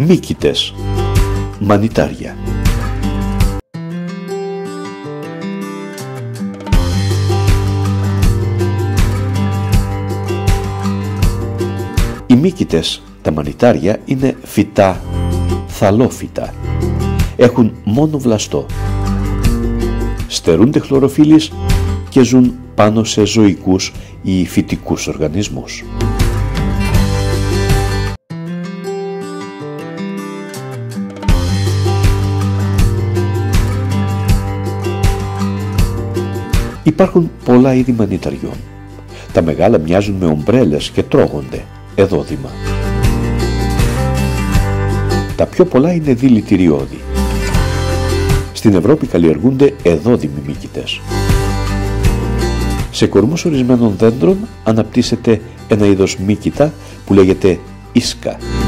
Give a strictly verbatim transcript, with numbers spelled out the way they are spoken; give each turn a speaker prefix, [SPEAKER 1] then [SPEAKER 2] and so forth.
[SPEAKER 1] Μύκητες, μανιτάρια. Οι μύκητες, τα μανιτάρια, είναι φυτά θαλόφυτα. Έχουν μόνο βλαστό. Στερούνται χλωροφύλλης και ζουν πάνω σε ζωικούς ή φυτικούς οργανισμούς. Υπάρχουν πολλά είδη μανιταριών. Τα μεγάλα μοιάζουν με ομπρέλες και τρώγονται, εδόδημα. Τα πιο πολλά είναι δηλητηριώδη. Στην Ευρώπη καλλιεργούνται εδόδημοι μύκητες. Σε κορμούς ορισμένων δέντρων αναπτύσσεται ένα είδος μύκητα που λέγεται ίσκα.